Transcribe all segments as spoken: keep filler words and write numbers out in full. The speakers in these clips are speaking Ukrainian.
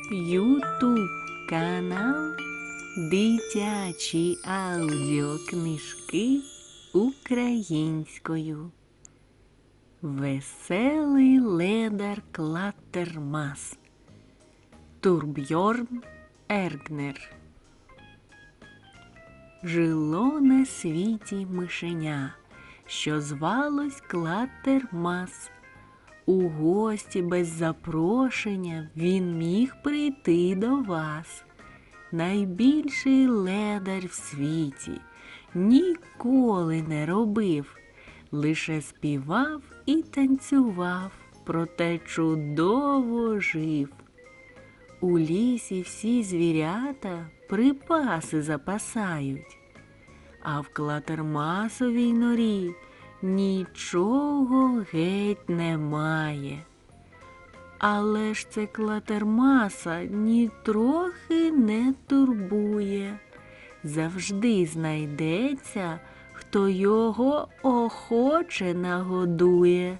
Ютуб канал Дитячі аудіокнижки українською. Веселий ледар Клаттермас. Турбьорн Ергнер. Жило на світі мишеня, що звалось Клаттермас. У гості без запрошення він міг прийти до вас. Найбільший ледар в світі ніколи не робив, лише співав і танцював, проте чудово жив. У лісі всі звірята припаси запасають, а в Клаттермасовій норі нічого геть немає. Але ж це Клаттермаса нітрохи не турбує. Завжди знайдеться, хто його охоче нагодує.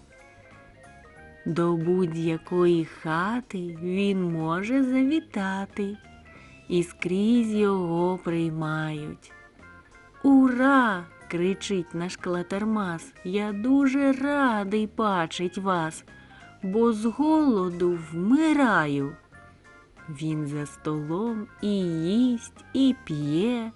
До будь-якої хати він може завітати, і скрізь його приймають. «Ура!» – кричить наш Клаттермас. «Я дуже радий бачить вас, бо з голоду вмираю». Він за столом і їсть, і п'є,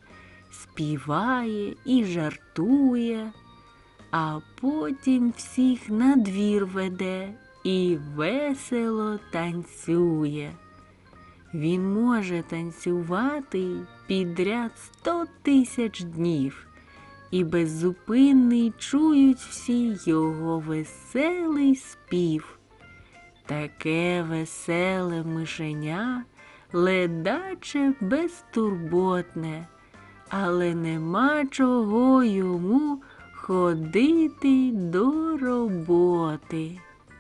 співає і жартує, а потім всіх на двір веде і весело танцює. Він може танцювати підряд сто тисяч днів, і беззупинний чують всі його веселий спів. Таке веселе мишеня, ледаче безтурботне, але нема чого йому ходити до роботи.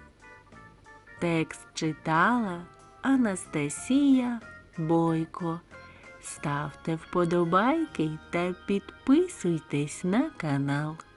Текст читала Анастасія Бойко. Ставте вподобайки та підписуйтесь на канал.